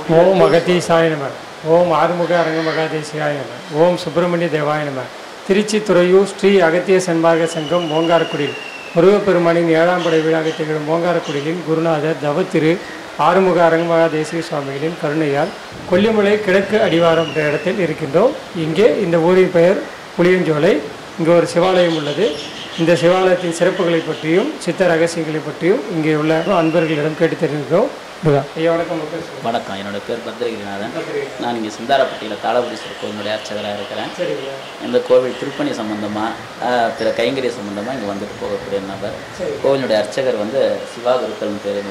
ஓம் அகதீசாய நம. ஓம் ஆறுமுக அரங்க மகாதேசியாய நம. ஓம் சுப்பிரமணிய தேவாய நம. திருச்சி துறையூர் ஸ்ரீ அகத்திய சன்மார்க்க சங்கம் ஓங்காரக்குடியில் முருகப்பெருமானின் 7ஆம் படை விழாவை திகழும் ஓங்காரக்குடியின் குருநாதர் தவத்திரு ஆறுமுக அரங்கமகா தேசிய சுவாமிகளின் கருணையால் கொல்லிமலை கிழக்கு அடிவாரம் என்ற இடத்தில் இருக்கின்றோம். இங்கே இந்த ஊரின் பெயர் புளியஞ்சோலை. இங்கே ஒரு சிவாலயம் உள்ளது. இந்த சிவாலயத்தின் சிறப்புகளை பற்றியும் சித்த ரகசியங்களை பற்றியும் இங்கே உள்ள அன்பர்களிடம் கேட்டு தெரிவிக்கிறோம். ஐயா வணக்கம். வணக்கம். என்னோடய பேர் பத்ரகிரிநாதன். நான் இங்கே சிந்தாரப்பட்டியில் தாளபுரீஸ்வரர் கோவிலுடைய அர்ச்சகராக இருக்கிறேன். இந்த கோவில் திருப்பணி சம்பந்தமாக பிற கைங்கரிய சம்பந்தமாக இங்கே வந்துட்டு போகக்கூடிய நபர். கோவிலுடைய அர்ச்சகர் வந்து சிவா குருக்கள்னு பேர்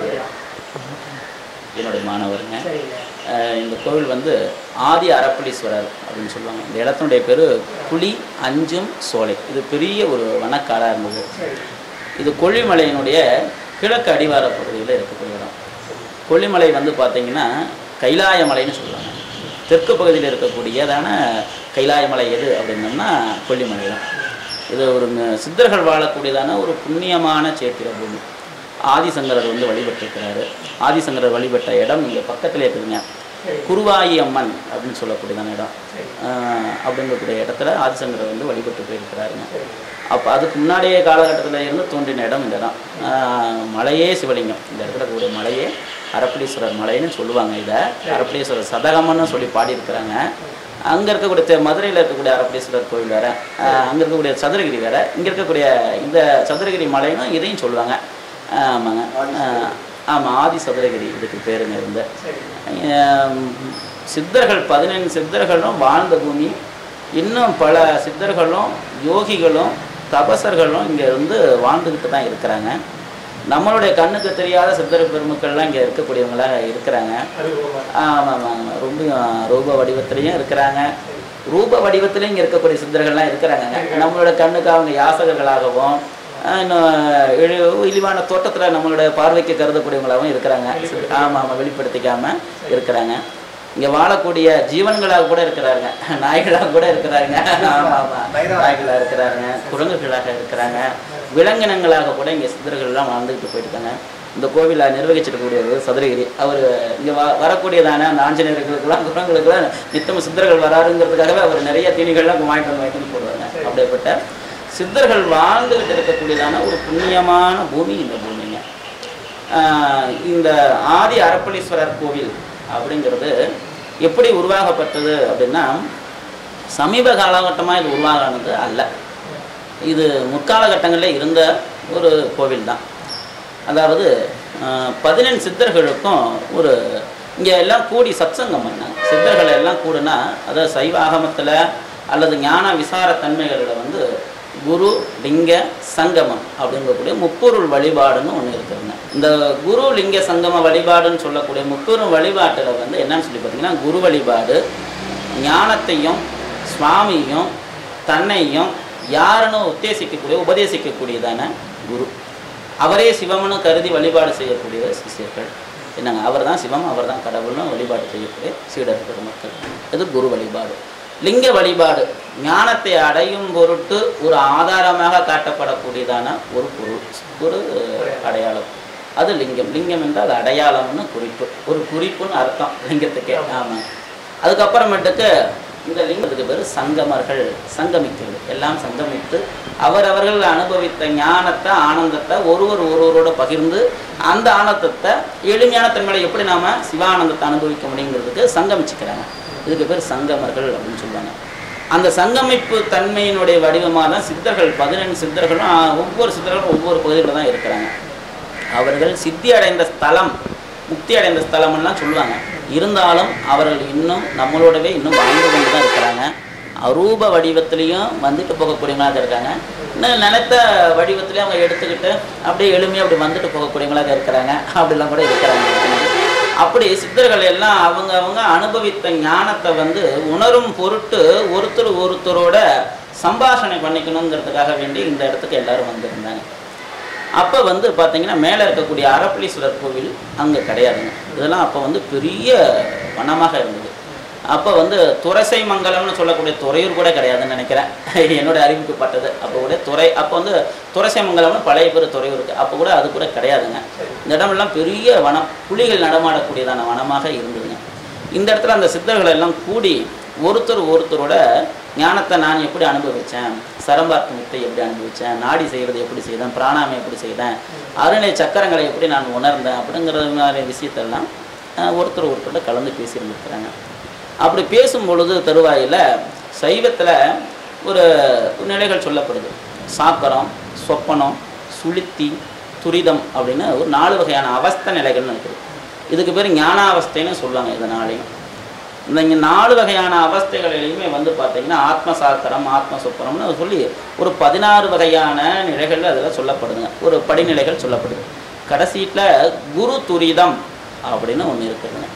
என்னுடைய மாணவருங்க. இந்த கோவில் வந்து ஆதி அரப்பளீஸ்வரர் அப்படின்னு சொல்லுவாங்க. இந்த இடத்தினுடைய பேர் புலி அஞ்சும் சோலை. இது பெரிய ஒரு வனக்காடாக இருந்தது. இது கொல்லிமலையினுடைய கிழக்கு அடிவார பகுதியில் இருக்கக்கூடிய இடம். கொல்லிமலை வந்து பார்த்திங்கன்னா கைலாய மலைன்னு சொல்லுவாங்க. தெற்கு பகுதியில் இருக்கக்கூடியதான கைலாய மலை எது அப்படின்னோம்னா கொல்லிமலை தான். இது ஒரு சித்தர்கள் வாழக்கூடியதான ஒரு புண்ணியமான சேத்திர பூமி. ஆதிசங்கரர் வந்து வழிபட்டிருக்கிறாரு. ஆதிசங்கரர் வழிபட்ட இடம் இங்கே பக்கத்தில் இருக்குதுங்க. குருவாயி அம்மன் அப்படின்னு சொல்லக்கூடியதான இடம். அப்படிங்கக்கூடிய இடத்துல ஆதிசங்கரர் வந்து வழிபட்டு போயிருக்கிறாருங்க. அப்போ அதுக்கு முன்னாடியே காலகட்டத்தில் இருந்து தோன்றின இடம் இந்த இடம். மலையே சிவலிங்கம். இந்த இடத்துல இருக்கக்கூடிய மலையே அரப்பளீஸ்வரர் மலைன்னு சொல்லுவாங்க. இதை அரப்பளீஸ்வரர் சதகம்னு சொல்லி பாடியிருக்கிறாங்க. அங்கே இருக்கக்கூடிய மதுரையில் இருக்கக்கூடிய அரப்பளீஸ்வரர் கோவில் வேறு, அங்கே இருக்கக்கூடிய சதுரகிரி வேறு, இங்கே இருக்கக்கூடிய இந்த சதுரகிரி மலைன்னு இதையும் சொல்லுவாங்க. ஆமாங்க. ஆமாம், ஆதி சதுரகிரி இதுக்கு பேருங்க. இருந்த சித்தர்கள் 15 சித்தர்களும் வாழ்ந்த பூமி. இன்னும் பல சித்தர்களும் யோகிகளும் தபசர்களும் இங்கே வந்து வாழ்ந்துக்கிட்டு தான் இருக்கிறாங்க. நம்மளுடைய கண்ணுக்கு தெரியாத சித்தர் பெருமக்கள்லாம் இங்கே இருக்கக்கூடியவங்களாக இருக்கிறாங்க. ஆமாம் ஆமாங்க. ரொம்ப ரூப வடிவத்திலையும் இருக்கிறாங்க. ரூப வடிவத்திலையும் இங்கே இருக்கக்கூடிய சித்தர்கள்லாம் இருக்கிறாங்க. நம்மளோட கண்ணுக்கு அவங்க யாசகர்களாகவும் இன்னும் இழிவான தோட்டத்தில் நம்மளுடைய பார்வைக்கு கருதக்கூடியவங்களாகவும் இருக்கிறாங்க. ஆமாம் ஆமாம், வெளிப்படுத்திக்காமல் இருக்கிறாங்க. இங்கே வாழக்கூடிய ஜீவன்களாக கூட இருக்கிறாங்க, நாய்களாக கூட இருக்கிறாங்க. ஆமாம் ஆமாம், நாய்களாக இருக்கிறாங்க, குரங்குகளாக இருக்கிறாங்க, விலங்கினங்களாக கூட இங்கே சித்தர்கள்லாம் வாழ்ந்துக்கிட்டு போயிருக்காங்க. இந்த கோவிலை நிர்வகிச்சிருக்கக்கூடியவர் சதுரகிரி. அவர் இங்கே வரக்கூடியதான அந்த ஆஞ்சநேயர்களுக்கெல்லாம் குரங்குகளுக்கெல்லாம் நித்தம் சித்தர்கள் வராருங்கிறதுக்காகவே அவர் நிறைய தீனிகள்லாம் வாங்கிட்டு போடுவாங்க. அப்படிப்பட்ட சித்தர்கள் வாழ்ந்துகிட்டு இருக்கக்கூடியதான ஒரு புண்ணியமான பூமி இந்த பூமிங்க. இந்த ஆதி அரப்பளீஸ்வரர் கோவில் அப்படிங்கிறது எப்படி உருவாகப்பட்டது அப்படின்னா, சமீப காலகட்டமாக இது உருவாகானது அல்ல. இது முற்காலகட்டங்களில் இருந்த ஒரு கோவில் தான். அதாவது 15 சித்தர்களுக்கும் ஒரு இங்கே எல்லாம் கூடி சத்சங்கம் பண்ணாங்க. சித்தர்கள் எல்லாம் கூடுனா, அதாவது சைவ ஆகமத்தில் அல்லது ஞான விசார தன்மைகளில் வந்து குரு லிங்க சங்கமம் அப்படிங்கக்கூடிய முப்பொருள் வழிபாடுன்னு ஒன்று இருக்குதுங்க. இந்த குரு லிங்க சங்கம வழிபாடுன்னு சொல்லக்கூடிய முப்பொருள் வழிபாட்டில் வந்து என்னன்னு சொல்லி பார்த்தீங்கன்னா, குரு வழிபாடு ஞானத்தையும் சுவாமியும் தன்னையும் யாருன்னு உபதேசிக்கக்கூடியதான குரு. அவரே சிவம்னு கருதி வழிபாடு செய்யக்கூடிய சிஷியர்கள் என்னங்க. அவர் தான் சிவம், அவர் தான் கடவுள்னு வழிபாடு செய்யக்கூடிய சீடர் பெருமக்கள். இது குரு வழிபாடு. லிங்க வழிபாடு ஞானத்தை அடையும் பொருட்டு ஒரு ஆதாரமாக காட்டப்படக்கூடியதான ஒரு பொருள், ஒரு அடையாளம். அது லிங்கம். லிங்கம் என்றால் அடையாளம்னு குறிப்பு, ஒரு குறிப்புன்னு அர்த்தம் லிங்கத்துக்கே. ஆமாம். அதுக்கப்புறமேட்டுக்கு இந்த லிங்கத்துக்கு பேர் சங்கமர்கள். சங்கமிக்கிறது, எல்லாம் சங்கமித்து அவரவர்கள் அனுபவித்த ஞானத்தை ஆனந்தத்தை ஒருவரோட பகிர்ந்து அந்த ஆனந்தத்தை எளிமையான தன்மையை எப்படி நாம் சிவானந்தத்தை அனுபவிக்க முடியுங்கிறதுக்கு சங்கமிச்சுக்கிறாங்க. இதுக்கு பேர் சங்கமர்கள் அப்படின்னு சொல்லுவாங்க. அந்த சங்கமிப்பு தன்மையினுடைய வடிவமாக தான் சித்தர்கள் 15 சித்தர்களும் ஒவ்வொரு சித்தர்களும் ஒவ்வொரு பகுதியில் தான் இருக்கிறாங்க. அவர்கள் சித்தி அடைந்த ஸ்தலம், முக்தி அடைந்த ஸ்தலம்லாம் சொல்லுவாங்க. இருந்தாலும் அவர்கள் இன்னும் நம்மளோடவே இன்னும் வாழ்ந்து கொண்டு தான் இருக்கிறாங்க. அரூப வடிவத்திலையும் வந்துட்டு போகக்கூடியவங்களாக இருக்காங்க. இன்னும் நினைத்த வடிவத்திலையும் அவங்க எடுத்துக்கிட்டு அப்படியே எளிமையாக அப்படி வந்துட்டு போகக்கூடியவங்களாக இருக்கிறாங்க. அப்படிலாம் கூட இருக்கிறாங்க. அப்படி சித்தர்கள் எல்லாம் அவங்க அனுபவித்த ஞானத்தை வந்து உணரும் பொருட்டு ஒருத்தரோட சம்பாஷணை பண்ணிக்கணுங்கிறதுக்காக வேண்டி இந்த இடத்துக்கு எல்லாரும் வந்திருந்தாங்க. அப்போ வந்து பார்த்திங்கன்னா மேலே இருக்கக்கூடிய அரப்பளீஸ்வரர் கோவில் அங்கே கிடையாதுங்க. இதெல்லாம் அப்போ வந்து பெரிய வனமாக இருந்தது. அப்போ வந்து துரசை மங்கலம்னு சொல்லக்கூடிய துறையூர் கூட கிடையாதுன்னு நினைக்கிறேன், என்னோட அறிவுக்கு பட்டது. அப்போ கூட அப்போ வந்து துரசை மங்கலம்னு பழைய பேர் துறையூருக்கு. அப்போ கூட அது கூட கிடையாதுங்க. இந்த இடமெல்லாம் பெரிய வனம், புலிகள் நடமாடக்கூடியதான வனமாக இருந்ததுங்க. இந்த இடத்துல அந்த சித்தர்கள் எல்லாம் கூடி ஒருத்தரோட ஞானத்தை நான் எப்படி அனுபவித்தேன், சரம்பார்த்த முக்தை எப்படி அனுபவித்தேன், நாடி செய்கிறது எப்படி செய்தேன், பிராணாமை எப்படி செய்தேன், அருணை சக்கரங்களை எப்படி நான் உணர்ந்தேன் அப்படிங்கிற மாதிரி விஷயத்தெல்லாம் ஒருத்தரோட கலந்து பேசியிருந்துருக்குறாங்க. அப்படி பேசும் பொழுது தருவாயில் சைவத்தில் ஒரு நிலைகள் சொல்லப்படுது. சாக்கரம், சொப்பனம், சுளுத்தி, துரிதம் அப்படின்னு ஒரு 4 வகையான அவஸ்தை நிலைகள்னு இருக்குது. இதுக்கு பேர் ஞானாவஸ்தைன்னு சொல்லுவாங்க. இதனாலேயும் இந்த 4 வகையான அவஸ்தைகளிலையுமே வந்து பார்த்திங்கன்னா ஆத்ம சாக்கரம், ஆத்ம சொப்பனம்னு சொல்லி ஒரு 16 வகையான நிலைகள் அதில் சொல்லப்படுதுங்க. ஒரு படிநிலைகள் சொல்லப்படுது. கடைசியில் குரு துரிதம் அப்படின்னு ஒன்று இருக்குதுங்க.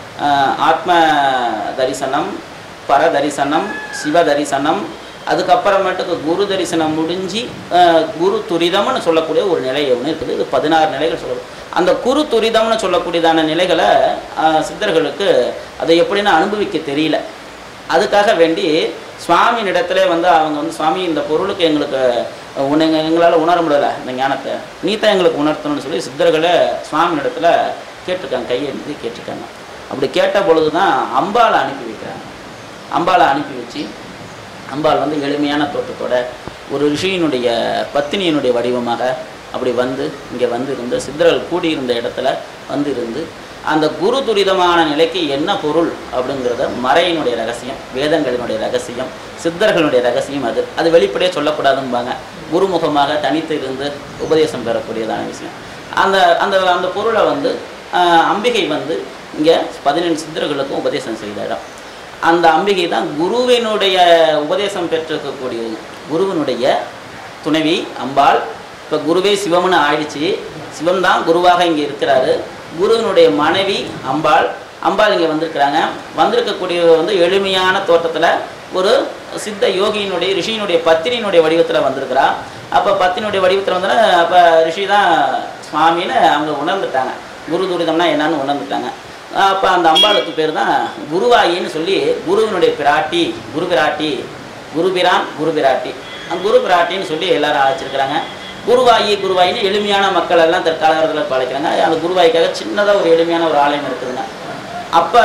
ஆத்ம தரிசனம், பர தரிசனம், சிவ தரிசனம், அதுக்கப்புறமேட்டுக்கு குரு தரிசனம் முடிஞ்சு குரு துரிதம்னு சொல்லக்கூடிய ஒரு நிலை ஒன்று இருக்குது. இது 16 நிலைகள் சொல்லப்படுது. அந்த குரு துரிதம்னு சொல்லக்கூடியதான நிலைகளை சித்தர்களுக்கு அதை எப்படின்னு அனுபவிக்க தெரியல. அதுக்காக வேண்டி சுவாமியினிடத்துல வந்து அவங்க வந்து சுவாமி இந்த பொருளுக்கு எங்களுக்கு எங்களால் உணர முடியலை, இந்த ஞானத்தை நீ தான் எங்களுக்கு உணர்த்தணும்னு சொல்லி சித்தர்களை சுவாமியினிடத்துல கேட்டிருக்காங்க, கையை எழுதி கேட்டிருக்காங்க. அப்படி கேட்ட பொழுது தான் அம்பாளை அனுப்பி வைக்கிறாங்க. அம்பாளை அனுப்பி வச்சு அம்பாள் வந்து எளிமையான தோற்றத்தோட ஒரு ரிஷியினுடைய பத்தினியினுடைய வடிவமாக அப்படி வந்து இங்கே வந்து இருந்து சித்தர்கள் கூடியிருந்த இடத்துல வந்து இருந்து அந்த குரு துரிதமான நிலைக்கு என்ன பொருள் அப்படிங்கிறத மறையினுடைய ரகசியம், வேதங்களினுடைய ரகசியம், சித்தர்களுடைய ரகசியம் அது வெளிப்படையாக சொல்லக்கூடாதும்பாங்க. குருமுகமாக தனித்து இருந்து உபதேசம் பெறக்கூடியதான விஷயம். அந்த அந்த அந்த பொருளை வந்து அம்பிகை வந்து இங்கே 17 சித்தர்களுக்கும் உபதேசம் செய்த இடம். அந்த அம்பிகை தான் குருவினுடைய உபதேசம் பெற்றிருக்கக்கூடியது. குருவினுடைய துணைவி அம்பாள். இப்போ குருவே சிவம்னு ஆயிடுச்சு. சிவன் தான் குருவாக இங்கே இருக்கிறாரு. குருவினுடைய மனைவி அம்பாள். அம்பாள் இங்கே வந்திருக்கிறாங்க. வந்திருக்கக்கூடிய வந்து எளிமையான தோட்டத்தில் ஒரு சித்த யோகியினுடைய ரிஷியினுடைய பத்தினியினுடைய வடிவத்தில் வந்திருக்கிறா. அப்போ பத்தினுடைய வடிவத்தில் வந்து அப்போ ரிஷி தான் சுவாமின்னு அவங்க உணர்ந்துட்டாங்க. குரு துரிதம்னா என்னன்னு உணர்ந்துட்டாங்க. அப்போ அந்த அம்பாளுக்கு பேர் தான் குருவாயின்னு சொல்லி குருவினுடைய பிராட்டி, குரு பிராட்டி, குருபிரான், குரு பிராட்டி, குரு பிராட்டின்னு சொல்லி எல்லாரும் அழைச்சிருக்கிறாங்க. குருவாயி குருவாயின்னு எளிமையான மக்கள் எல்லாம் தற்காலத்தில் பழைக்கிறாங்க. அந்த குருவாய்க்காக சின்னதாக ஒரு எளிமையான ஒரு ஆலயம் இருக்குதுங்க. அப்போ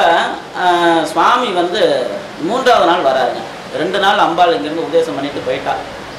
சுவாமி வந்து 3வது நாள் வராருங்க. 2 நாள் அம்பாள் இங்கேருந்து உபதேசம் பண்ணிட்டு போயிட்டா.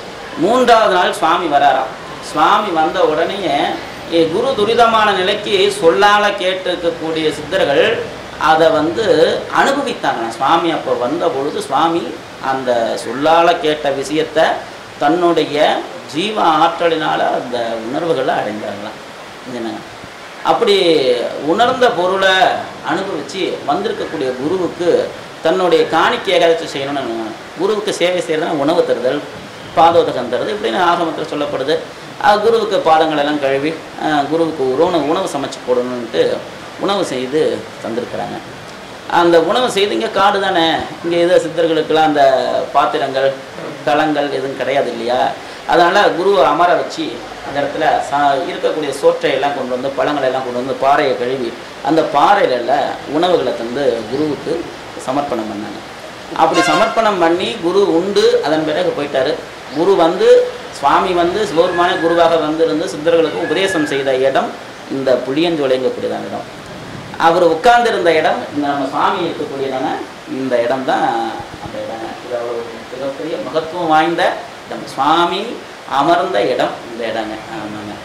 3வது நாள் சுவாமி வராராம். சுவாமி வந்த உடனே குரு துரிதமான நிலைக்கு சொல்லால கேட்டிருக்கக்கூடிய சித்தர்கள் அதை வந்து அனுபவித்தாங்க. சுவாமி அப்போ வந்த பொழுது சுவாமி அந்த சொல்லால கேட்ட விஷயத்தை தன்னுடைய ஜீவ ஆற்றலினால் அந்த உணர்வுகளை அடைந்தாங்களாம். என்னங்க அப்படி உணர்ந்த பொருளை அனுபவித்து வந்திருக்கக்கூடிய குருவுக்கு தன்னுடைய காணிக்கையாக ஏதாச்சும் செய்யணும்னு, குருவுக்கு சேவை செய்கிறதுனா உணவு தருதல், பாதோதகம் தருது இப்படின்னு ஆகமத்தில் சொல்லப்படுது. குருவுக்கு பாதங்கள் எல்லாம் கழுவி குருவுக்கு உணவு சமைச்சு போடணுன்ட்டு உணவு செய்து தந்திருக்கிறாங்க. அந்த உணவு செய்து இங்கே காடு தானே, இங்கே எதோ சித்தர்களுக்கெல்லாம் அந்த பாத்திரங்கள் களங்கள் எதுவும் கிடையாது இல்லையா. அதனால் குருவை அமர வச்சு அந்த இடத்துல இருக்கக்கூடிய சோற்றையெல்லாம் கொண்டு வந்து பழங்களை எல்லாம் கொண்டு வந்து பாறையை கழுவி அந்த பாறையில உணவுகளை தந்து குருவுக்கு சமர்ப்பணம் பண்ணாங்க. அப்படி சமர்ப்பணம் பண்ணி குரு உண்டு அதன் பிறகு போயிட்டார். குரு வந்து சுவாமி வந்து சிவபெருமான குருவாக வந்திருந்து சித்தர்களுக்கு உபதேசம் செய்த இடம் இந்த புளியஞ்சோலைங்கக்கூடியதான இடம். அவர் உட்கார்ந்திருந்த இடம் இந்த நம்ம சுவாமி இருக்கக்கூடியதான இந்த இடம் தான் அந்த இடம். இது அவ்வளோ மிகப்பெரிய மகத்துவம் வாய்ந்த இடம். சுவாமி அமர்ந்த இடம் இந்த இடங்க. ஆமாங்க.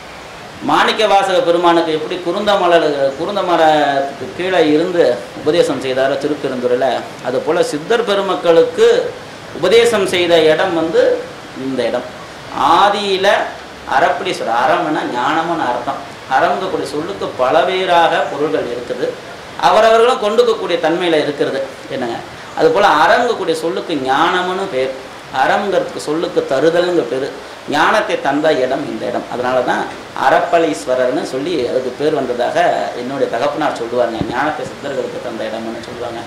மாணிக்க வாசக பெருமானுக்கு எப்படி குருந்த மரத்துக்கு கீழே இருந்து உபதேசம் செய்தாரோ திருப்பெருந்துறையில், அதுபோல் சித்தர் பெருமக்களுக்கு உபதேசம் செய்த இடம் வந்து இந்த இடம். ஆதியில் அறப்படீஸ்வரர், அறம்னா ஞானம்னு அர்த்தம். அறங்கக்கூடிய சொல்லுக்கு பலவேறாக பொருள்கள் இருக்குது. அவரவர்களும் கொண்டுக்கக்கூடிய தன்மையில் இருக்கிறது என்னங்க. அதுபோல் அறங்கக்கூடிய சொல்லுக்கு ஞானம்னு பேர். அறங்கிறதுக்கு சொல்லுக்கு தருதல்ங்க பேர். ஞானத்தை தந்த இடம் இந்த இடம். அதனால தான் அறப்பளீஸ்வரர்னு சொல்லி அதுக்கு பேர் வந்ததாக என்னுடைய தகப்பனார் சொல்லுவாங்க. ஞானத்தை சித்தர்களுக்கு தந்த இடம்னு சொல்லுவாங்க.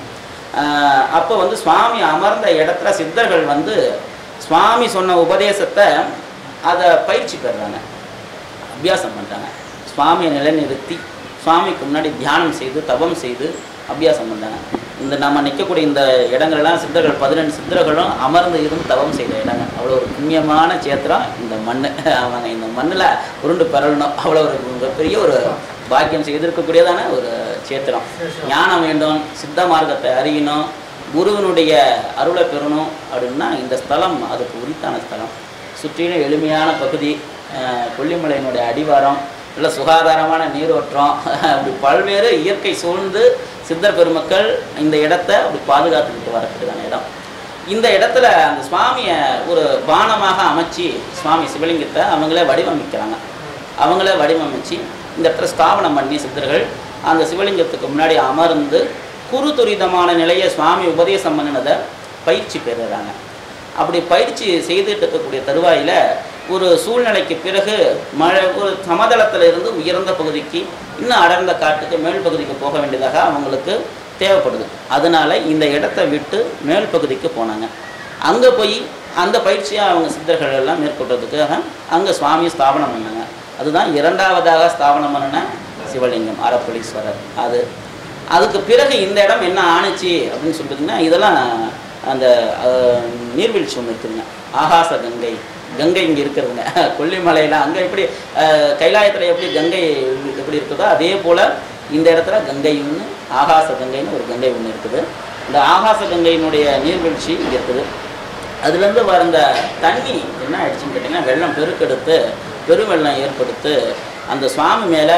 அப்போ வந்து சுவாமி அமர்ந்த இடத்துல சித்தர்கள் வந்து சுவாமி சொன்ன உபதேசத்தை அதை பயிற்சி பெறுறாங்க, அபியாசம் பண்ணுறாங்க. சுவாமியை நிலைநிறுத்தி சுவாமிக்கு முன்னாடி தியானம் செய்து தவம் செய்து அபியாசம் பண்ணுறாங்க. இந்த நம்ம நிற்கக்கூடிய இந்த இடங்கள்லாம் சித்தர்கள் 17 சித்தர்களும் அமர்ந்து இருந்து தவம் செய்த இடங்க. அவ்வளோ ஒரு புண்ணியமான சேத்திரம் இந்த மண். அவங்க இந்த மண்ணில் உருண்டு பெறணும். அவ்வளோ ஒரு பெரிய ஒரு பாக்கியம் செய்திருக்கக்கூடியதான ஒரு சேத்திரம். ஞானம் வேண்டும், சித்த மார்க்கத்தை அறியணும், குருவினுடைய அருளை பெறணும் அப்படின்னா இந்த ஸ்தலம் அதுக்கு உரித்தான ஸ்தலம். சுற்றிலும் எளிமையான பகுதி, கொல்லிமலையினுடைய அடிவாரம், நல்ல சுகாதாரமான நீரோற்றம், அப்படி பல்வேறு இயற்கை சூழ்ந்து சித்தர் பெருமக்கள் இந்த இடத்த அப்படி பாதுகாத்துக்கிட்டு வரக்கூடியதான இடம். இந்த இடத்துல அந்த சுவாமியை ஒரு பானமாக அமைச்சு சுவாமி சிவலிங்கத்தை அவங்களே வடிவமைக்கிறாங்க. அவங்களே வடிவமைச்சு இந்த இடத்துல ஸ்தாபனம் பண்ணி சித்தர்கள் அந்த சிவலிங்கத்துக்கு முன்னாடி அமர்ந்து குரு துரிதமான நிலையை சுவாமி உபதேசம் பண்ணினதை பயிற்சி பெறுறாங்க. அப்படி பயிற்சி செய்துட்டு இருக்கக்கூடிய தருவாயில் ஒரு சூழ்நிலைக்கு பிறகு மழை ஒரு சமதளத்தில் இருந்து உயர்ந்த பகுதிக்கு இன்னும் அடர்ந்த காட்டுக்கு மேல் பகுதிக்கு போக வேண்டியதாக அவங்களுக்கு தேவைப்படுது. அதனால் இந்த இடத்த விட்டு மேல் பகுதிக்கு போனாங்க. அங்கே போய் அந்த பயிற்சியை அவங்க சித்தர்கள் எல்லாம் மேற்கொள்றதுக்காக அங்கே சுவாமியை ஸ்தாபனம் பண்ணாங்க. அதுதான் இரண்டாவதாக ஸ்தாபனம் பண்ணின சிவலிங்கம் அரப்பளீஸ்வரர். அதுக்கு பிறகு இந்த இடம் என்ன ஆணுச்சு அப்படின்னு சொல்லிட்டுங்கன்னா, இதெல்லாம் அந்த நீர்வீழ்ச்சி ஒன்று இருக்குதுங்க, ஆகாச கங்கை. கங்கை இங்கே இருக்கிறதுங்க கொல்லிமலையில். அங்கே எப்படி கைலாயத்தில் எப்படி கங்கை எப்படி இருக்குதோ அதே போல் இந்த இடத்துல கங்கை ஒன்று, ஆகாச கங்கைன்னு ஒரு கங்கை ஒன்று இருக்குது. இந்த ஆகாச கங்கையினுடைய நீர்வீழ்ச்சி இங்கே இருக்குது. அதுலேருந்து வர இந்த தண்ணி என்ன ஆயிடுச்சுன்னு கேட்டிங்கன்னா, வெள்ளம் பெருக்கெடுத்து பெருவெள்ளம் ஏற்படுத்து அந்த சுவாமி மேலே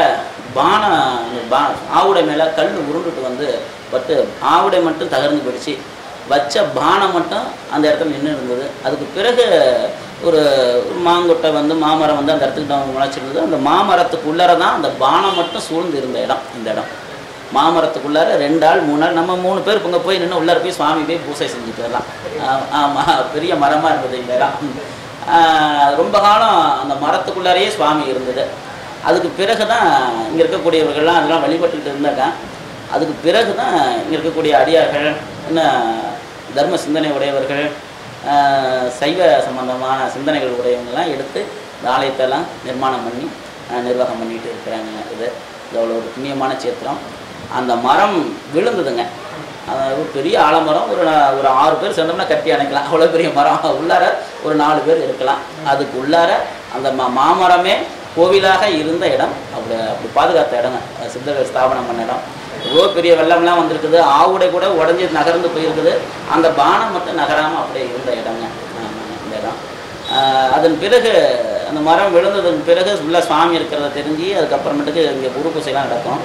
ஆவுடை மேலே கல் உருண்டுட்டு வந்து பட்டு ஆவுடை மட்டும் தகர்ந்து போயிடுச்சு. வச்ச பானம் மட்டும் அந்த இடத்துல நின்று இருந்தது. அதுக்கு பிறகு ஒரு மாங்கொட்டை வந்து மாமரம் வந்து அந்த இடத்துக்கு முளைச்சிருந்தது. அந்த மாமரத்துக்குள்ளார தான் அந்த பானம் மட்டும் சூழ்ந்து இருந்த இடம். இந்த இடம் மாமரத்துக்குள்ளார 2 ஆள் 3 ஆள் நம்ம 3 பேர் இங்கே போய் நின்று உள்ளார போய் சுவாமி போய் பூசை செஞ்சுட்டு வரலாம். ஆமாம், பெரிய மரமாக இருந்தது இந்த இடம். ரொம்ப காலம் அந்த மரத்துக்குள்ளாரையே சுவாமி இருந்தது. அதுக்கு பிறகு தான் இங்கே இருக்கக்கூடியவர்கள்லாம் அதெல்லாம் வழிபட்டுக்கிட்டு இருந்தாங்க. அதுக்கு பிறகு தான் இங்கே இருக்கக்கூடிய அடியார்கள், இன்னும் தர்ம சிந்தனை உடையவர்கள், சைவ சம்பந்தமான சிந்தனைகள் உடையவங்கெல்லாம் எடுத்து இந்த ஆலயத்தெல்லாம் நிர்மாணம் பண்ணி நிர்வாகம் பண்ணிட்டு இருக்கிறாங்க. இது அவ்வளோ ஒரு புண்ணியமான சேத்திரம். அந்த மரம் விழுந்ததுங்க. ஒரு பெரிய ஆலமரம். ஒரு 6 பேர் சேர்ந்தோம்னா கட்டி அணைக்கலாம், அவ்வளோ பெரிய மரம். உள்ளார ஒரு 4 பேர் இருக்கலாம். அதுக்கு உள்ளார அந்த மாமரமே கோவிலாக இருந்த இடம். அப்படி பாதுகாத்த இடங்க, சித்தர்கள் ஸ்தாபனம் பண்ண இடம். இவ்வளோ பெரிய வெள்ளம்லாம் வந்திருக்குது. ஆவுடை கூட உடஞ்சி நகர்ந்து போயிருக்குது. அந்த பானம் மட்டும் நகராமல் அப்படியே இருந்த இடங்க இந்த இடம். அதன் பிறகு அந்த மரம் விழுந்ததுக்கு பிறகு உள்ள சுவாமி இருக்கிறத தெரிஞ்சு அதுக்கப்புறமேட்டுக்கு இங்கே குரு பூஜைலாம் நடக்கும்.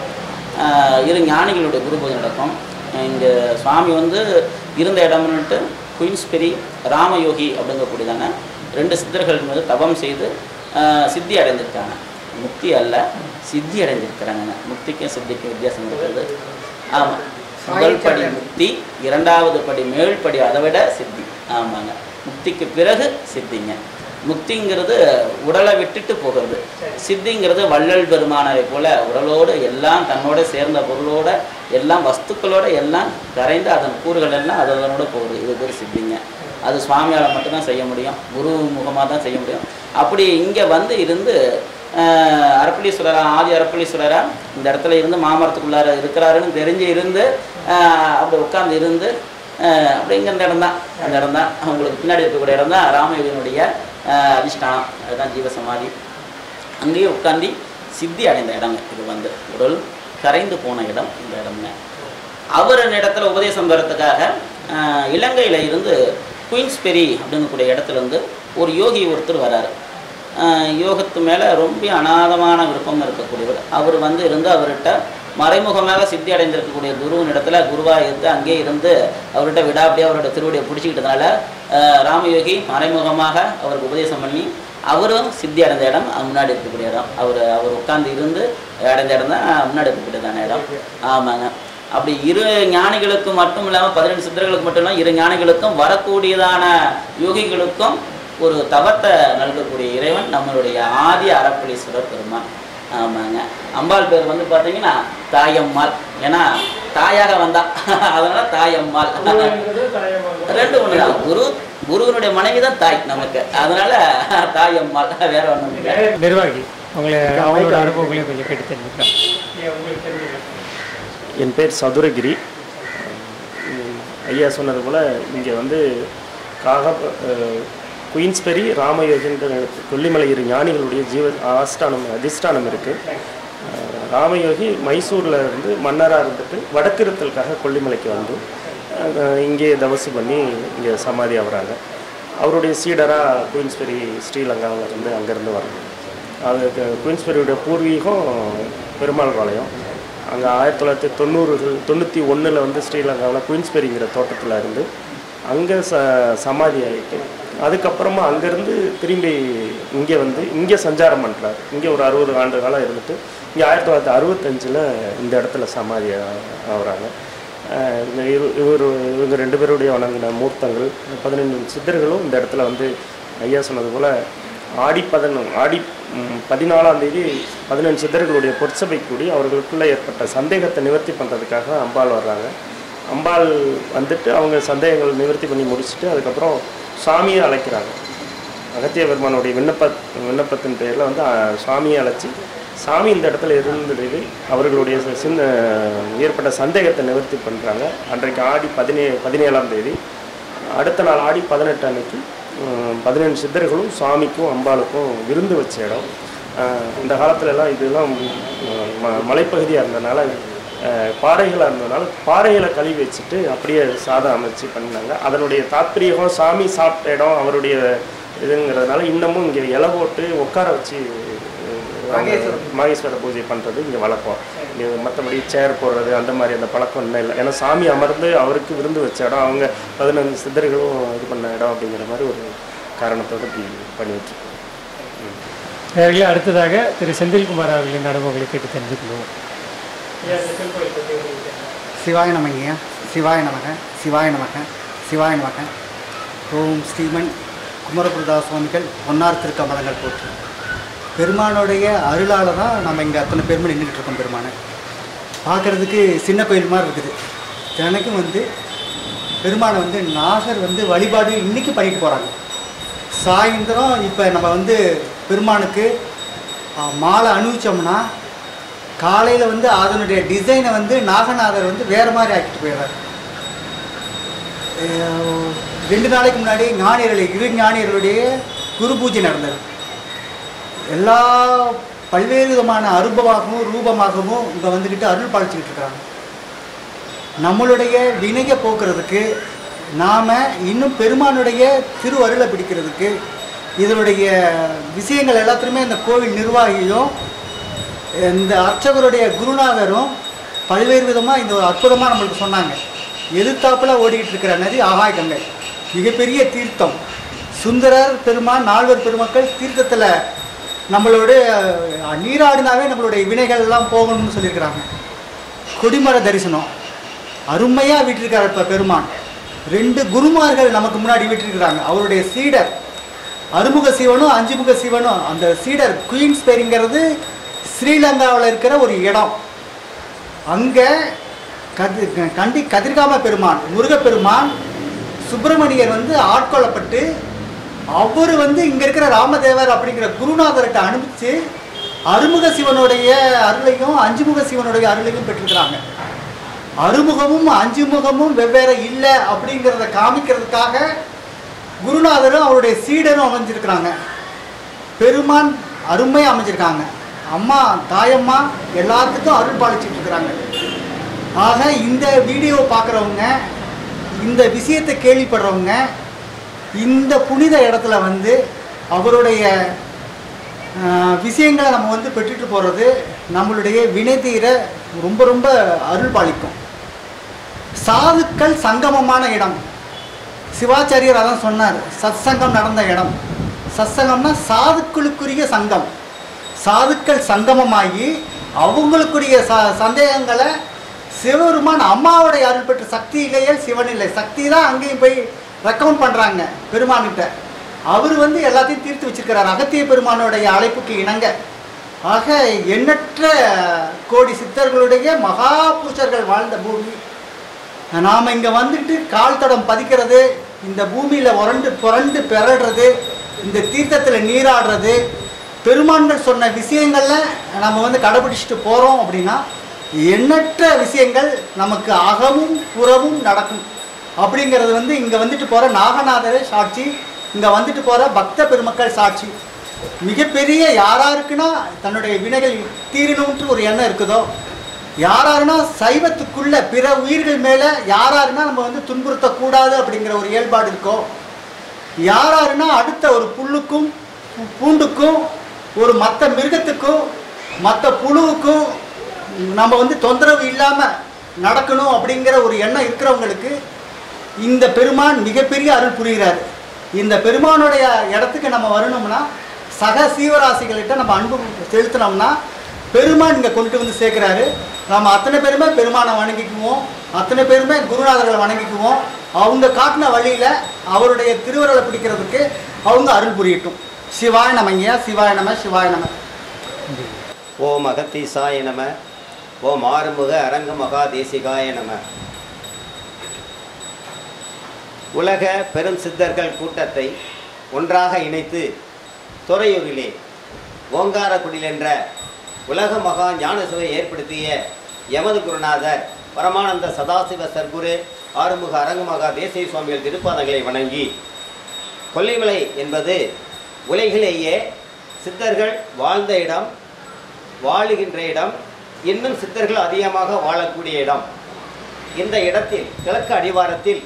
2 ஞானிகளுடைய குரு பூஜை நடக்கும். இங்கே சுவாமி வந்து இருந்த இடம்னுட்டு குயின்ஸ்பெரி ராமயோகி அப்படிங்கக்கூடியதான 2 சித்தர்கள் மீது தவம் செய்து சித்தி அடைஞ்சிருக்காங்க. முக்தி அல்ல, சித்தி அடைஞ்சிருக்கிறாங்க. முக்திக்கும் சித்திக்கும் வித்தியாசம் இருக்கிறது. ஆமாம், முதல் படி முக்தி, 2வது படி மேல் படி, அதை விட சித்தி. ஆமாங்க, முக்திக்கு பிறகு சித்திங்க. முக்திங்கிறது உடலை விட்டுட்டு போகிறது. சித்திங்கிறது வள்ளல் பெருமானரை போல உடலோடு எல்லாம் தன்னோட சேர்ந்த பொருளோட எல்லாம் வஸ்துக்களோட எல்லாம் கரைந்து அதன் கூறுகள் எல்லாம் அதனோட போகுது. இது பேர் சித்திங்க. அது சுவாமியால் மட்டும்தான் செய்ய முடியும், குரு முகமாக தான் செய்ய முடியும். அப்படி இங்கே வந்து இருந்து அரப்பளீஸ்வரரா, ஆதி அரப்பளீஸ்வரரா இந்த இடத்துல இருந்து மாமரத்துக்குள்ளார இருக்கிறாருன்னு தெரிஞ்சு இருந்து அப்படி உட்காந்து இருந்து அப்படி இங்கே இந்த இடம் தான், அந்த இடம் தான் அவங்களுக்கு பின்னாடி இருக்கக்கூடிய இடம் தான் ராமயோகியினுடைய அதிஷ்டானம். அதுதான் ஜீவசமாதி. அங்கேயே உட்காந்து சித்தி அடைந்த இடங்க. இது வந்து உடல் கரைந்து போன இடம் இந்த இடம்ங்க. அவர் இடத்துல உபதேசம் பெறத்துக்காக இலங்கையில் இருந்து குயின்ஸ்பெரி அப்படிங்கக்கூடிய இடத்துல இருந்து ஒரு யோகி ஒருத்தர் வராரு. யோகத்து மேலே ரொம்ப அநாதமான விருப்பம் இருக்கக்கூடியவர். அவர் வந்து இருந்து அவர்கிட்ட மறைமுகமாக சித்தி அடைந்திருக்கக்கூடிய குருவின் இடத்துல குருவாக இருந்து அங்கே இருந்து அவர்கிட்ட விடாப்படியே அவரோட திருவடியை பிடிச்சிக்கிட்டதுனால ராமயோகி மறைமுகமாக அவருக்கு உபதேசம் பண்ணி அவரும் சித்தி அடைந்த இடம் முன்னாடி இருக்கக்கூடிய இடம். அவர் உட்கார்ந்து இருந்து அடைந்த இடம் தான் முன்னாடி இருக்கக்கூடியதான இடம். ஆமாங்க. அப்படி 2 ஞானிகளுக்கு மட்டும் இல்லாமல் 18 சித்தர்களுக்கு மட்டும் இல்லாமல் 2 ஞானிகளுக்கும் வரக்கூடியதான யோகிகளுக்கும் ஒரு தவத்தை நல்கக்கூடிய இறைவன் நம்மளுடைய ஆதி அரப்பளீஸ்வரர் பெருமான். ஆமாங்க. அம்பாள் பேர் வந்து பார்த்தீங்கன்னா தாயம்மாள். ஏன்னா தாயாக வந்தா, அதனால தாயம்மாள். 2 ஒன்று தான். குருவனுடைய மனைவி தான் தாய் நமக்கு, அதனால தாயம்மாள். வேற ஒன்றும் நிர்வாகி அவங்களோட அனுபவங்களையும் கொஞ்சம் கேட்டு தெரிஞ்சுக்கலாம். என் பேர் சதுரகிரி. ஐயா சொன்னது போல் இங்கே வந்து குயின்ஸ்பெரி ராமயோகின்ற கொல்லிமலை 2 ஞானிகளுடைய அதிஷ்டானம் இருக்குது. ராமயோகி மைசூரில் இருந்து மன்னராக இருந்துட்டு வடக்கிருத்தலுக்காக கொல்லிமலைக்கு வந்து இங்கே தவசு பண்ணி இங்கே சமாதி ஆகுறாங்க. அவருடைய சீடராக குயின்ஸ்பெரி ஸ்ரீலங்காவில் இருந்து அங்கேருந்து வராங்க. அதுக்கு குயின்ஸ்பெரியோடைய பூர்வீகம் பெருமாள் பாளையம். அங்கே 1991 வந்து ஸ்ரீலங்காவில் குயின்ஸ்பெரிங்கிற தோட்டத்தில் இருந்து அங்கே சமாதி ஆகிட்டு அதுக்கப்புறமா அங்கேருந்து திரும்பி இங்கே வந்து இங்கே சஞ்சாரம் பண்ணுறாரு. இங்கே ஒரு 60 ஆண்டு காலம் இருந்துட்டு இங்கே 1965 இந்த இடத்துல சமாதி ஆகுறாங்க. இவங்க 2 பேருடைய வணங்கின மூர்த்தங்கள் 15 சித்தர்களும் இந்த இடத்துல வந்து ஐயா சொன்னது போல் ஆடி 14ஆம் தேதி 15 சித்தர்களுடைய பொற்சபை கூடி அவர்களுக்குள்ளே ஏற்பட்ட சந்தேகத்தை நிவர்த்தி பண்ணுறதுக்காக அம்பாள் வர்றாங்க. அம்பாள் வந்துட்டு அவங்க சந்தேகங்கள் நிவர்த்தி பண்ணி முடிச்சுட்டு அதுக்கப்புறம் சுவாமியை அழைக்கிறாங்க. அகத்திய பெருமானுடைய விண்ணப்பத்தின் பேரில் வந்து சுவாமியை அழைச்சி சாமி இந்த இடத்துல இருந்தது அவர்களுடைய ஏற்பட்ட சந்தேகத்தை நிவர்த்தி பண்ணுறாங்க. அன்றைக்கு ஆடி 17ஆம் தேதி. அடுத்த நாள் ஆடி 18 அன்னைக்கு 15 சித்தர்களும் சுவாமிக்கும் அம்பாளுக்கும் விருந்து வச்ச இடம். இந்த காலத்துலலாம் இதெல்லாம் மலைப்பகுதியாக இருந்ததுனால பாறைகளாக இருந்ததுனால பாறைகளை கழுவி வச்சுட்டு அப்படியே சாதம் அமைச்சு பண்ணினாங்க. அதனுடைய தாத்பரியம் சாமி சாப்பிட்ட இடம் அவருடைய இதுங்கிறதுனால இன்னமும் இங்கே இலை போட்டு உட்கார வச்சு மகேஸ்வர பூஜை பண்ணுறது இங்கே வழக்கம். இங்கே மற்றபடி சேர் போடுறது அந்த மாதிரி அந்த பழக்கம் இன்னும் இல்லை. ஏன்னா சாமி அமர்ந்து அவருக்கு விருந்து வச்ச இடம், அவங்க 15 சித்தர்களும் இது பண்ண இடம் அப்படிங்கிற மாதிரி ஒரு காரணத்தோடு இப்படி பண்ணிட்டு. அடுத்ததாக திரு செந்தில்குமார் அவர்களின் அனுபவங்களை கேட்டு தெரிஞ்சுக்கணும். சிவாய நமங்கய்யா. சிவாய நமக, சிவாய நமக, சிவாய நமக. ஓம் ஸ்ரீமன் குமரகுருதாஸ் சுவாமிகள் பொன்னார் திருக்கமலங்கள் போற்று. பெருமானுடைய அருளால் தான் நம்ம இங்கே அத்தனை பேருமே நின்றுக்கிட்டு இருக்கோம். பெருமானை பார்க்குறதுக்கு சின்ன கோயில் மாதிரி இருக்குது. தினைக்கும் வந்து பெருமானை வந்து நாகர் வந்து வழிபாடு இன்றைக்கி பண்ணிட்டு போகிறாங்க. சாயந்தரம் இப்போ நம்ம வந்து பெருமானுக்கு மாலை அணிவிச்சோம்னா காலையில் வந்து அதனுடைய டிசைனை வந்து நாகநாதர் வந்து வேறு மாதிரி ஆக்கிட்டு போயிடுறாரு. 2 நாளைக்கு முன்னாடி இரு ஞானியர்களுடைய குரு பூஜை நடந்தது. எல்லா பல்வேறு விதமான அருபமாகவும் ரூபமாகவும் இங்கே வந்துக்கிட்டு அருள் பாலிச்சுக்கிட்டு இருக்கிறாங்க. நம்மளுடைய வினையை போக்குறதுக்கு நாம் இன்னும் பெருமானுடைய திருவருளை பிடிக்கிறதுக்கு இதனுடைய விஷயங்கள் எல்லாத்துலேயுமே இந்த கோவில் நிர்வாகியும் இந்த அர்ச்சகருடைய குருநாதரும் பல்வேறு விதமாக இந்த ஒரு அற்புதமாக நம்மளுக்கு சொன்னாங்க. எதிர்த்தாப்பில் ஓடிக்கிட்டு இருக்கிற நதி ஆகாய கங்கை, மிகப்பெரிய தீர்த்தம். சுந்தரர் பெருமான் 4 பெருமக்கள் தீர்த்தத்தில் நம்மளோட நீராடினாவே நம்மளுடைய வினைகள் எல்லாம் போகணும்னு சொல்லியிருக்கிறாங்க. கொடிமர தரிசனம் அருமையாக விட்டிருக்கார். இப்போ பெருமான் 2 குருமார்கள் நமக்கு முன்னாடி விட்டிருக்கிறாங்க. அவருடைய சீடர் அறுமுக சிவனும் 5முக சிவனும். அந்த சீடர் குயின்ஸ்பெரிங்கிறது ஸ்ரீலங்காவில் இருக்கிற ஒரு இடம். அங்கே கதிர்காம பெருமான் முருகப்பெருமான் சுப்பிரமணியர் வந்து ஆட்கொள்ளப்பட்டு அவர் வந்து இங்கே இருக்கிற ராமதேவர் அப்படிங்கிற குருநாதர்கிட்ட அனுப்பிச்சு அறுமுக சிவனுடைய அருளையும் 5முக சிவனுடைய அருளையும் பெற்றிருக்கிறாங்க. அறுமுகமும் 5முகமும் வெவ்வேறு இல்லை அப்படிங்கிறத காமிக்கிறதுக்காக குருநாதரும் அவருடைய சீடரும் அமைஞ்சிருக்கிறாங்க. பெருமான் அருமையாக அமைஞ்சிருக்காங்க. அம்மா தாயம்மா எல்லாத்துக்கும் அருள் பாலிச்சுட்டு இருக்கிறாங்க. ஆக இந்த வீடியோ பார்க்குறவங்க, இந்த விஷயத்தை கேள்விப்படுறவங்க இந்த புனித இடத்துல வந்து அவருடைய விஷயங்களை நம்ம வந்து பெற்றுட்டு போகிறது நம்மளுடைய வினை தீர ரொம்ப ரொம்ப அருள் பாலிக்கும். சாதுக்கள் சங்கமமான இடம். சிவாச்சாரியர் அதான் சொன்னார், சத்சங்கம் நடந்த இடம். சத்சங்கம்னா சாதுக்களுக்குரிய சங்கம். சாதுக்கள் சங்கமமாகி அவங்களுக்குரிய சந்தேகங்களை சிவபெருமான் அம்மாவுடைய அருள் பெற்ற சக்தி இல்லையே சிவன் இல்லை, சக்தி தான் அங்கேயும் போய் ரெக்கமெண்ட் பண்ணுறாங்க பெருமான்கிட்ட. அவர் வந்து எல்லாத்தையும் தீர்த்து வச்சிருக்கிறார் அகத்திய பெருமானுடைய அழைப்புக்கு இணங்க. ஆக எண்ணற்ற கோடி சித்தர்களுடைய மகா பூஷர்கள் வாழ்ந்த பூமி. நாம் இங்கே வந்துட்டு கால் தடம் பதிக்கிறது, இந்த பூமியில் புரண்டு பிறடுறது, இந்த தீர்த்தத்தில் நீராடுறது, பெருமான்கள் சொன்ன விஷயங்களில் நம்ம வந்து கடைபிடிச்சிட்டு போகிறோம் அப்படின்னா எண்ணற்ற விஷயங்கள் நமக்கு அகமும் புறமும் நடக்கும் அப்படிங்கிறது வந்து இங்கே வந்துட்டு போகிற நாகநாதரே சாட்சி, இங்கே வந்துட்டு போகிற பக்த பெருமக்கள் சாட்சி. மிகப்பெரிய யாராருக்குன்னா தன்னுடைய வினைகள் தீரணும்ன்ற ஒரு எண்ணம் இருக்குதோ, யாராருன்னா சைவத்துக்குள்ள பிற உயிர்கள் மேலே யாராருன்னா நம்ம வந்து துன்புறுத்தக்கூடாது அப்படிங்கிற ஒரு இயல்பாடு இருக்கோ, யாராருன்னா அடுத்த ஒரு புல்லுக்கும் பூண்டுக்கும் ஒரு மற்ற மிருகத்துக்கும் மற்ற புழுவுக்கும் நம்ம வந்து தொந்தரவு இல்லாமல் நடக்கணும் அப்படிங்கிற ஒரு எண்ணம் இருக்கிறவங்களுக்கு இந்த பெருமான் மிகப்பெரிய அருள் புரிகிறார். இந்த பெருமானுடைய இடத்துக்கு நம்ம வரணும்னா சக சீவராசிகள்கிட்ட நம்ம அன்பு செலுத்தினோம்னா பெருமான் இங்கே கொண்டு வந்து சேர்க்குறாரு. நம்ம அத்தனை பேருமே பெருமானை வணங்கிக்குவோம், அத்தனை பேருமே குருநாதர்களை வணங்கிக்குவோம். அவங்க காட்டின வழியில் அவருடைய திருவருளை பிடிக்கிறதுக்கு அவங்க அருள் புரியட்டும். சிவாய நமங்க, சிவாய நம, சிவாய நம. ஓம் அகத்தீசாய நம. ஓம் ஆறுமுக அரங்க மகா தேசிகாய நம. உலக பெரும் சித்தர்கள் கூட்டத்தை ஒன்றாக இணைத்து துறையூரிலே ஓங்காரக்குடில் என்ற உலக மகா ஞான சபை ஏற்படுத்திய எமது குருநாதர் பரமானந்த சதாசிவ சர்க்குரு ஆறுமுக அரங்க மகா தேசிய சுவாமிகள் திருப்பாதங்களை வணங்கி, கொல்லிமலை என்பது உலகிலேயே சித்தர்கள் வாழ்ந்த இடம், வாழுகின்ற இடம், இன்னும் சித்தர்கள் அதிகமாக வாழக்கூடிய இடம். இந்த இடத்தில் கிழக்கு அடிவாரத்தில்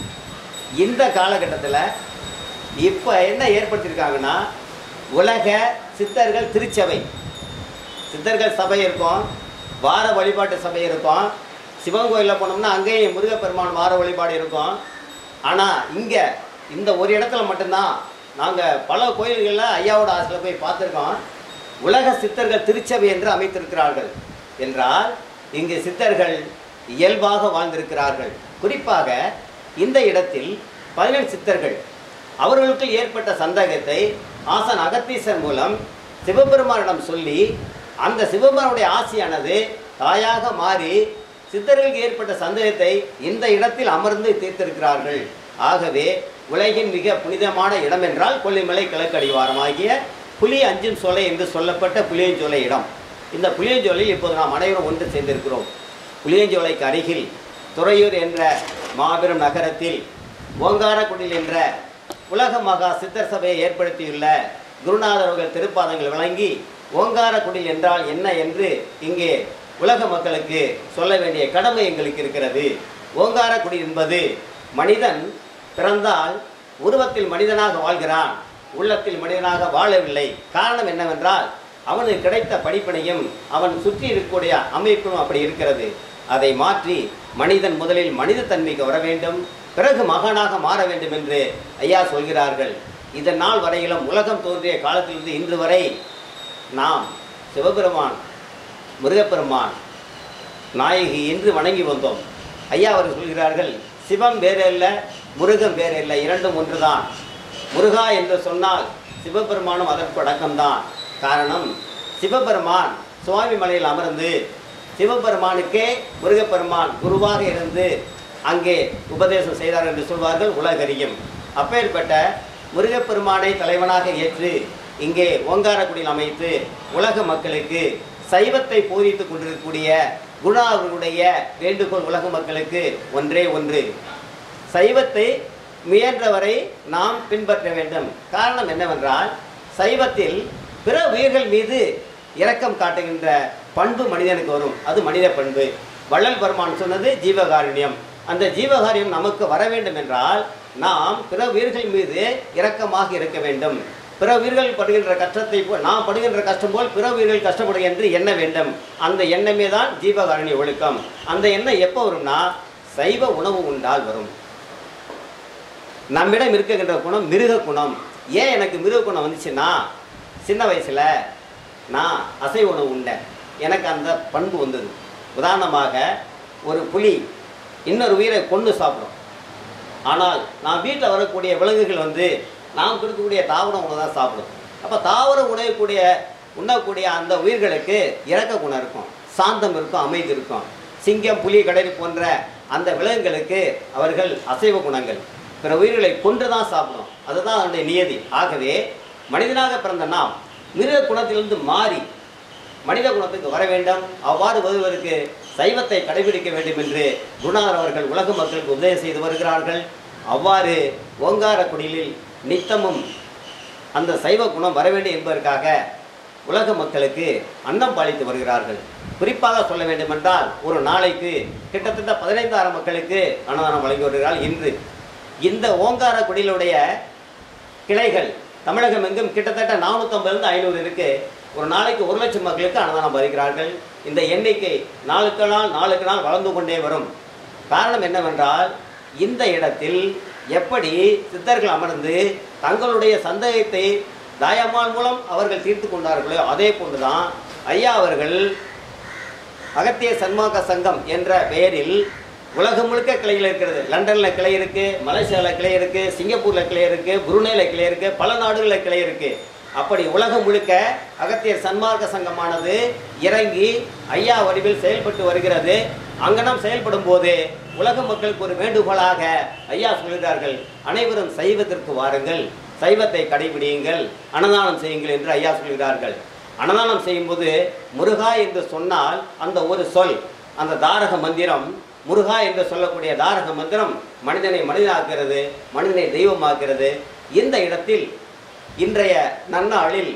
இந்த காலகட்டத்தில் இப்போ என்ன ஏற்படுத்தியிருக்காங்கன்னா, உலக சித்தர்கள் திருச்சபை, சித்தர்கள் சபை இருக்கும், வார வழிபாட்டு சபை இருக்கும். சிவன் கோயிலில் போனோம்னா அங்கேயும் முருகப்பெருமான் வார வழிபாடு இருக்கும். ஆனால் இங்கே இந்த ஒரு இடத்துல மட்டும்தான் நாங்கள் பல கோயில்களில் ஐயாவோட ஆசில் போய் பார்த்துருக்கோம், உலக சித்தர்கள் திருச்சபை என்று அமைத்திருக்கிறார்கள். என்றால் இங்கு சித்தர்கள் இயல்பாக வாழ்ந்திருக்கிறார்கள். குறிப்பாக இந்த இடத்தில் 17 சித்தர்கள் அவர்களுக்கு ஏற்பட்ட சந்தேகத்தை ஆசான் அகத்தீசர் மூலம் சிவபெருமானிடம் சொல்லி, அந்த சிவபெருமானுடைய ஆசியானது தாயாக மாறி சித்தர்களுக்கு ஏற்பட்ட சந்தேகத்தை இந்த இடத்தில் அமர்ந்து தீர்த்திருக்கிறார்கள். ஆகவே உலகின் மிக புனிதமான இடம் என்றால் கொல்லிமலை கிழக்கடிவாரமாகிய புலி அஞ்சும் சோலை என்று சொல்லப்பட்ட புளியஞ்சோலை இடம். இந்த புளியஞ்சோலையில் இப்போது நாம் அனைவரும் ஒன்று சேர்ந்திருக்கிறோம். புளியஞ்சோலைக்கு அருகில் துறையூர் என்ற மாபெரும் நகரத்தில் ஓங்காரக்குடில் என்ற உலக மகா சித்தர் சபையை ஏற்படுத்தியுள்ள குருநாதர்கள் திருப்பாதங்கள் வழங்கி, ஓங்காரக்குடில் என்றால் என்ன என்று இங்கே உலக மக்களுக்கு சொல்ல வேண்டிய கடமை எங்களுக்கு இருக்கிறது. ஓங்காரக்குடி என்பது மனிதன் பிறந்தால் உருவத்தில் மனிதனாக வாழ்கிறான், உள்ளத்தில் மனிதனாக வாழவில்லை. காரணம் என்னவென்றால் அவனுக்கு கிடைத்த படிப்பினையும் அவன் சுற்றி இருக்கக்கூடிய அமைப்பும் அப்படி இருக்கிறது. அதை மாற்றி மனிதன் முதலில் மனித தன்மைக்கு வர வேண்டும், பிறகு மகனாக மாற வேண்டும் என்று ஐயா சொல்கிறார்கள். இதன் நாள் வரையிலும் உலகம் தோன்றிய காலத்திலிருந்து இன்று வரை நாம் சிவபெருமான், முருகப்பெருமான், நாயகி என்று வணங்கி வந்தோம். ஐயா அவர்கள் சொல்கிறார்கள், சிவம் வேறு இல்லை, முருகம் வேறு இல்லை, இரண்டும் ஒன்றுதான். முருகா என்று சொன்னால் சிவபெருமானும் அதற்கு அடக்கம்தான். காரணம், சிவபெருமான் சுவாமி மலையில் அமர்ந்து சிவபெருமானுக்கே முருகப்பெருமான் குருவாக இருந்து அங்கே உபதேசம் செய்தார் என்று சொல்வார்கள் உலகறியும். அப்பேற்பட்ட முருகப்பெருமானை தலைவனாக ஏற்று இங்கே ஓங்காரக்குடியில் அமைத்து உலக மக்களுக்கு சைவத்தை போதித்துக் கொண்டிருக்கக்கூடிய குருநாதர்களுடைய வேண்டுகோள் உலக மக்களுக்கு ஒன்றே ஒன்று, சைவத்தை முயன்றவரை நாம் பின்பற்ற வேண்டும். காரணம் என்னவென்றால் சைவத்தில் பிற உயிர்கள் மீது இரக்கம் காட்டுகின்ற பண்பு மனிதனுக்கு வரும், அது மனித பண்பு. வள்ளல் பெருமான் சொன்னது ஜீவகாருண்யம். அந்த ஜீவகாரியம் நமக்கு வர வேண்டும் என்றால் நாம் பிற உயிர்கள் மீது இரக்கமாக இருக்க வேண்டும். பிற உயிர்கள் படுகின்ற கஷ்டத்தை நாம் படுகின்ற கஷ்டம் போல் பிற உயிர்கள் கஷ்டப்படும் என்று எண்ண வேண்டும். அந்த எண்ணமே தான் ஜீவகாருண்ய ஒழுக்கம். அந்த எண்ணம் எப்போ வரும்னா சைவ உணவு உண்டால் வரும். நம்மிடம் இருக்கின்ற குணம் மிருக குணம். ஏன் எனக்கு மிருக குணம் வந்துச்சுன்னா, சின்ன வயசில் நான் அசைவ உணவு உண்டேன், எனக்கு அந்த பண்பு வந்தது. உதாரணமாக ஒரு புலி இன்னொரு உயிரை கொண்டு சாப்பிடும். ஆனால் நான் வீட்டில் வரக்கூடிய விலங்குகள் நாம் கொடுக்கக்கூடிய தாவர உணவு தான் சாப்பிடும். அப்போ தாவர உண்ணக்கூடிய அந்த உயிர்களுக்கு இரக்க குணம் இருக்கும், சாந்தம் இருக்கும், அமைதி இருக்கும். சிங்கம், புலி, கடல் போன்ற அந்த விலங்குகளுக்கு அவர்கள் அசைவ குணங்கள். பிற உயிர்களை கொன்று தான் சாப்பிடும், அதுதான் அதனுடைய நியதி. ஆகவே மனிதனாக பிறந்த நாம் மிருக குணத்திலிருந்து மாறி மனித குணத்துக்கு வர வேண்டும். அவ்வாறு வருவதற்கு சைவத்தை கடைபிடிக்க வேண்டும் என்று குருநாதர் அவர்கள் உலக மக்களுக்கு உதவி செய்து வருகிறார்கள். அவ்வாறு ஓங்காரக்குடியில் நித்தமும் அந்த சைவ குணம் வர வேண்டும் என்பதற்காக உலக மக்களுக்கு அன்னம் பாலித்து வருகிறார்கள். குறிப்பாக சொல்ல வேண்டுமென்றால் ஒரு நாளைக்கு கிட்டத்தட்ட 15,000 மக்களுக்கு அன்னதானம் வழங்கி வருகிறார்கள். இன்று இந்த ஓங்காரக்குடியிலுடைய கிளைகள் தமிழகம் எங்கும் கிட்டத்தட்ட 450 500 இருக்கு. ஒரு நாளைக்கு 1 லட்சம் மக்களுக்கு அன்னதானம் வருகிறார்கள். இந்த எண்ணிக்கை நாளுக்கு நாள் வளர்ந்து கொண்டே வரும். காரணம் என்னவென்றால் இந்த இடத்தில் எப்படி சித்தர்கள் அமர்ந்து தங்களுடைய சந்தேகத்தை தாயம்மாள் மூலம் அவர்கள் தீர்த்து கொண்டார்களோ அதே போன்றுதான் ஐயா அவர்கள் அகத்திய சன்மார்க்க சங்கம் என்ற பெயரில் உலகம் முழுக்க கிளைகள் இருக்கிறது. லண்டனில் கிளை இருக்குது, மலேசியாவில் கிளை இருக்குது, சிங்கப்பூரில் கிளை இருக்குது, புருனேல கிளை இருக்குது, பல நாடுகளில் கிளை இருக்குது. அப்படி உலகம் முழுக்க அகத்தியர் சன்மார்க்க சங்கமானது இறங்கி ஐயா வடிவில் செயல்பட்டு வருகிறது. அங்கனம் செயல்படும் போது உலக மக்களுக்கு ஒரு வேண்டுகோளாக ஐயா சொல்கிறார்கள், அனைவரும் சைவத்திற்கு வாருங்கள், சைவத்தை கடைபிடியுங்கள், அன்னதானம் செய்யுங்கள் என்று ஐயா சொல்கிறார்கள். அன்னதானம் செய்யும்போது முருகா என்று சொன்னால் அந்த ஒரு சொல், அந்த தாரக மந்திரம், முருகா என்று சொல்லக்கூடிய தாரக மந்திரம் மனிதனை மனிதனாக்குகிறது, மனிதனை தெய்வமாக்குறது. இந்த இடத்தில் இன்றைய நன்னாளில்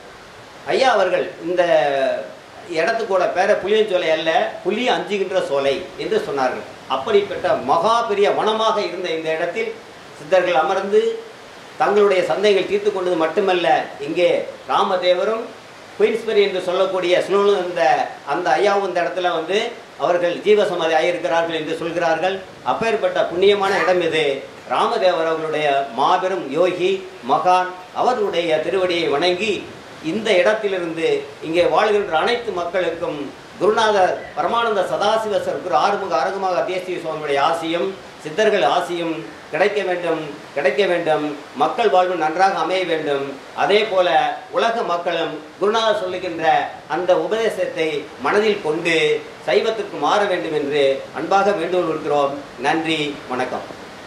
ஐயா அவர்கள் இந்த இடத்துக்கூட பேர புளியஞ்சோலை அல்ல, புலி அஞ்சுகின்ற சோலை என்று சொன்னார்கள். அப்படிப்பட்ட மகா பெரிய வனமாக இருந்த இந்த இடத்தில் சித்தர்கள் அமர்ந்து தங்களுடைய சந்தைகள் தீர்த்து கொண்டது மட்டுமல்ல, இங்கே ராமதேவரும் குயின்ஸ்பெரி என்று சொல்லக்கூடிய அந்த ஐயாவும் இந்த இடத்துல வந்து அவர்கள் ஜீவசமாதி ஆகியிருக்கிறார்கள் என்று சொல்கிறார்கள். அப்பேற்பட்ட புண்ணியமான இடம் இது. ராமதேவர் அவர்களுடைய மாபெரும் யோகி மகான், அவருடைய திருவடியை வணங்கி இந்த இடத்திலிருந்து இங்கே வாழ்கின்ற அனைத்து மக்களுக்கும் குருநாதர் பரமானந்த சதாசிவசர் குரு ஆறுமுக அரங்கமாக அத்தியஸ்தீ சுவாமியுடைய ஆசியும் சித்தர்கள் ஆசியும் கிடைக்க வேண்டும். மக்கள் வாழ்வு நன்றாக அமைய வேண்டும். அதே போல உலக மக்களும் குருநாதர் சொல்லுகின்ற அந்த உபதேசத்தை மனதில் கொண்டு சைவத்திற்கு மாற வேண்டும் என்று அன்பாக வேண்டுகோள் இருக்கிறோம். நன்றி, வணக்கம்.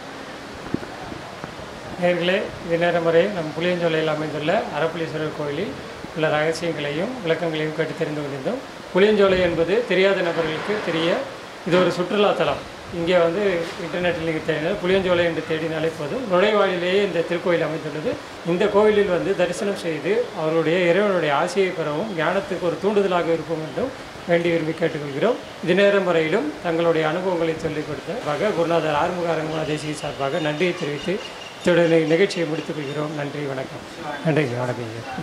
நேர்களே, இது நேரம் வரை நம் புளியஞ்சோலையில் அமைந்துள்ள அறப்புலீஸ்வரர் கோயிலில் உள்ள ரகசியங்களையும் விளக்கங்களையும் கேட்டு தெரிந்து கொண்டிருந்தோம். புளியஞ்சோலை என்பது தெரியாத நபர்களுக்கு தெரிய இது ஒரு சுற்றுலாத்தலம். இங்கே வந்து இன்டர்நெட்டில் நீங்கள் தேடினால் புளியஞ்சோலை என்று தேடினாலே போதும். நுழைவாயிலேயே இந்த திருக்கோயில் அமைந்துள்ளது. இந்த கோயிலில் வந்து தரிசனம் செய்து அவருடைய இறைவனுடைய ஆசையை பெறவும் ஞானத்துக்கு ஒரு தூண்டுதலாக இருக்கும் என்றும் வேண்டி விரும்பி கேட்டுக்கொள்கிறோம். இது நேரம் வரையிலும் தங்களுடைய அனுபவங்களை சொல்லிக் கொடுத்ததாக குருநாதர் ஆறுமுக அரங்கநாத தேசிக சார்பாக நன்றியை தெரிவித்து இத்துடன் நிகழ்ச்சியை முடித்துக் கொள்கிறோம். நன்றி, வணக்கம். நன்றி, வணக்கம்.